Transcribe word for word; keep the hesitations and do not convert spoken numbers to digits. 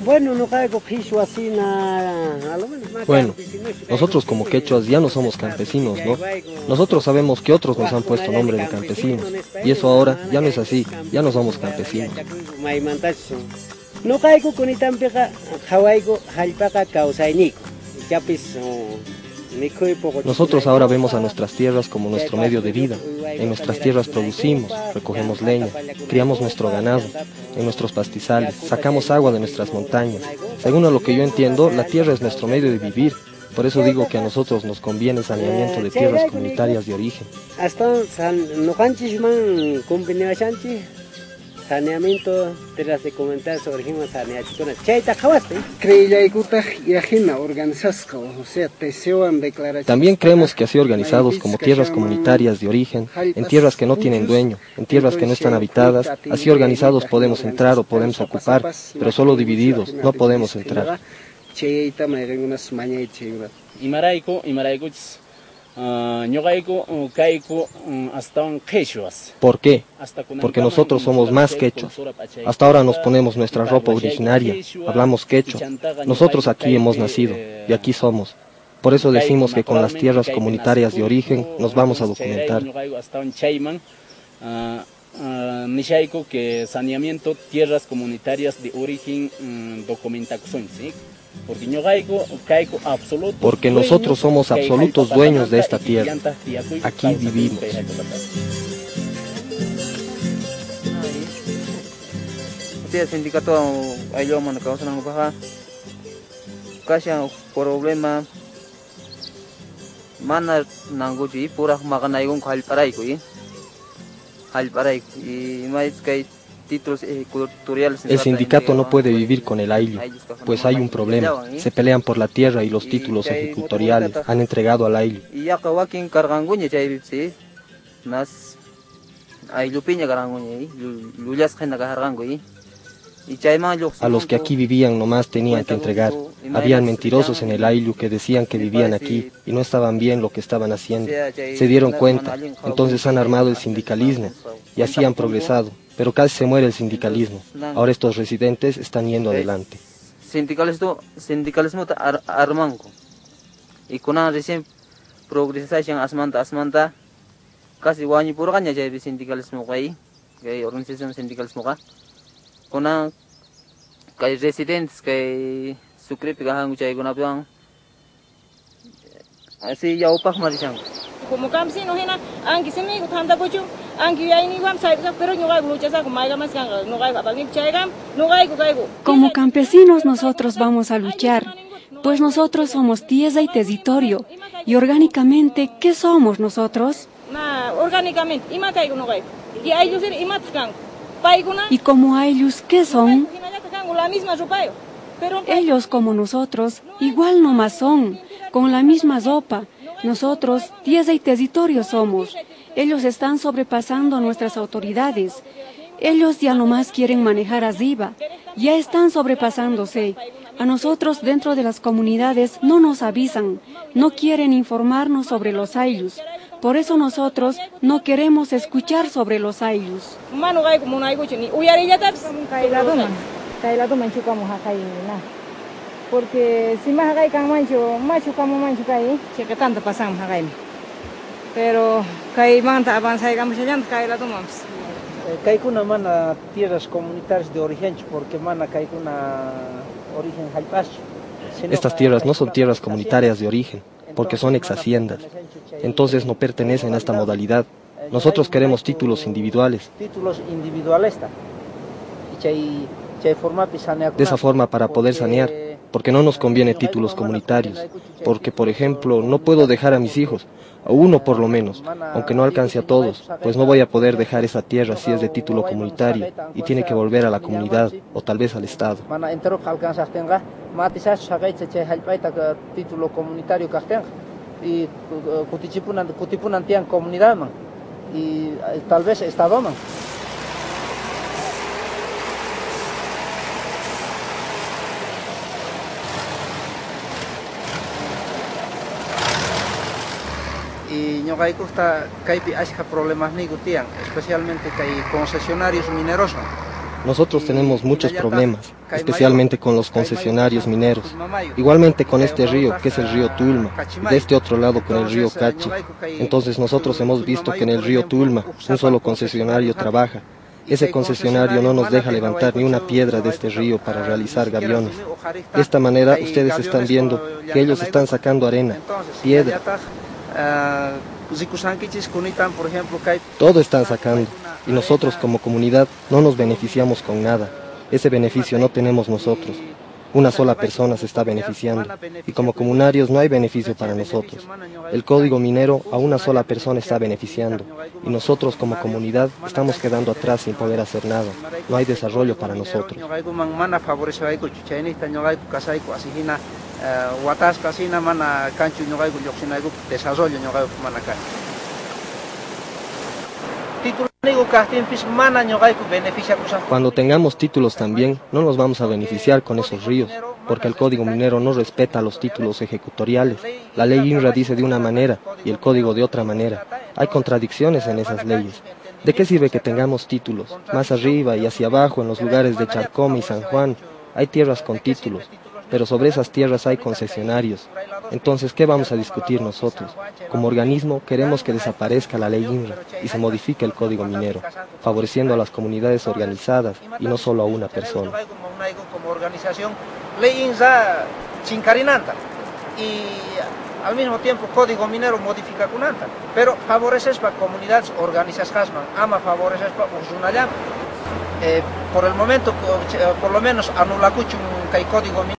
Bueno, no caigo quichua así na, a lo menos más Bueno, campesinos, nosotros como quechuas ya no somos campesinos, ¿no? Nosotros sabemos que otros nos han puesto nombre de campesinos, y eso ahora ya no es así, ya no somos campesinos. No caigo con itampeca, hawaigo, halpaca, causainico, ya pues. Nosotros ahora vemos a nuestras tierras como nuestro medio de vida. En nuestras tierras producimos, recogemos leña, criamos nuestro ganado, en nuestros pastizales, sacamos agua de nuestras montañas. Según a lo que yo entiendo, la tierra es nuestro medio de vivir. Por eso digo que a nosotros nos conviene saneamiento de tierras comunitarias de origen. Hasta no canchishman combinación saneamiento de las de comentarios sobre origen saneamiento. Chaita kawaste. Creyaykuta yajina organizasco, o sea, teseoan declaración. También creemos que así organizados como tierras comunitarias de origen, en tierras que no tienen dueño, en tierras que no están habitadas, así organizados podemos entrar o podemos ocupar, pero solo divididos, no podemos entrar. Imaraico, Imaraico, ¿por qué? Porque nosotros somos más quechuas. Hasta ahora nos ponemos nuestra ropa originaria, hablamos quechua. Nosotros aquí hemos nacido y aquí somos. Por eso decimos que con las tierras comunitarias de origen nos vamos a documentar. Nishaico que saneamiento tierras comunitarias de origen documentación, ¿sí? Porque nosotros somos absolutos dueños de esta tierra. Aquí vivimos. Sindicato ayo man causa nang baha kasya problema mana nanggo ji pura makan ayo khal parai ko i khal parai i mais kai títulos ejecutoriales. El sindicato no puede vivir con el ayllu, pues hay un problema. Se pelean por la tierra y los títulos ejecutoriales han entregado al ayllu. Y ya kawakin carganguña chay sí, nas ayllu piña carganguña, lullas gente cargango y a los que aquí vivían nomás tenían que entregar. Habían mentirosos en el ayllu que decían que vivían aquí y no estaban bien lo que estaban haciendo. Se dieron cuenta, entonces han armado el sindicalismo y así han progresado. Pero casi se muere el sindicalismo. Ahora estos residentes están yendo adelante. Sindicalismo, sindicalismo ar, armanco. Y con recién progresación asmanta asmanta casi guañi por gaña ya de sindicalismo ahí, que organización sindicalismo acá. Con que residentes que suscriben que han mucha economía. Así ya opas marisang. Como campesino hena, aunque se me gusta andar pocho, aunque ya ni vamos a ir, pero no hay muchas cosas como hay más que no hay para ni chayam, no hay caigo. Como campesinos nosotros vamos a luchar, pues nosotros somos tierra y territorio, y orgánicamente, ¿qué somos nosotros? Na, orgánicamente, ima caigo no caigo, y hay ellos ima tcan, y como ellos, ¿qué son? La misma ropa, pero ellos como nosotros, igual nomás son, con la misma ropa. Nosotros, tierra y territorio somos. Ellos están sobrepasando nuestras autoridades. Ellos ya nomás quieren manejar arriba. Ya están sobrepasándose. A nosotros dentro de las comunidades no nos avisan. No quieren informarnos sobre los ayllus. Por eso nosotros no queremos escuchar sobre los ayllus. Porque si más acá hay mancho, macho como mancho caí, que tanto pasamos acá. Pero caí manta avanza y vamos allá, caí la tomamos. Caí con una mana tierras comunitarias de origen, porque mana caí con una origen jalpacho. Estas tierras no son tierras comunitarias de origen, porque son ex haciendas. Entonces no pertenecen a esta modalidad. Nosotros queremos títulos individuales. Títulos individuales. De esa forma para poder sanear. Porque no nos conviene títulos comunitarios, porque por ejemplo no puedo dejar a mis hijos, a uno por lo menos, aunque no alcance a todos, pues no voy a poder dejar esa tierra si es de título comunitario y tiene que volver a la comunidad o tal vez al Estado. Y comunidad y tal vez Estado. Y no hay costa, hay problemas ni gutian, especialmente que hay concesionarios mineros Nosotros tenemos muchos problemas, especialmente con los concesionarios mineros. Igualmente con este río, que es el río Tulma, y de este otro lado con el río Cachi. Entonces nosotros hemos visto que en el río Tulma un solo concesionario trabaja. Ese concesionario no nos deja levantar ni una piedra de este río para realizar gaviones. De esta manera ustedes están viendo que ellos están sacando arena, piedra. Todo están sacando y nosotros como comunidad no nos beneficiamos con nada. Ese beneficio no tenemos nosotros. Una sola persona se está beneficiando y como comunarios no hay beneficio para nosotros. El código minero a una sola persona está beneficiando y nosotros como comunidad estamos quedando atrás sin poder hacer nada. No hay desarrollo para nosotros. Cuando tengamos títulos también, no nos vamos a beneficiar con esos ríos, porque el código minero no respeta los títulos ejecutoriales. La ley INRA dice de una manera y el código de otra manera. Hay contradicciones en esas leyes. ¿De qué sirve que tengamos títulos? Más arriba y hacia abajo, en los lugares de Charcome y San Juan, hay tierras con títulos, pero sobre esas tierras hay concesionarios. Entonces, ¿qué vamos a discutir nosotros? Como organismo queremos que desaparezca la ley INRA y se modifique el código minero, favoreciendo a las comunidades organizadas y no solo a una persona. Como organización, ley INRA chincarinanta y al mismo tiempo código minero modifica kunanta, pero favoreces para comunidades organizadas, ama favoreces para usunayam. Eh, por el momento, por lo menos anulacuchun que hay código minero.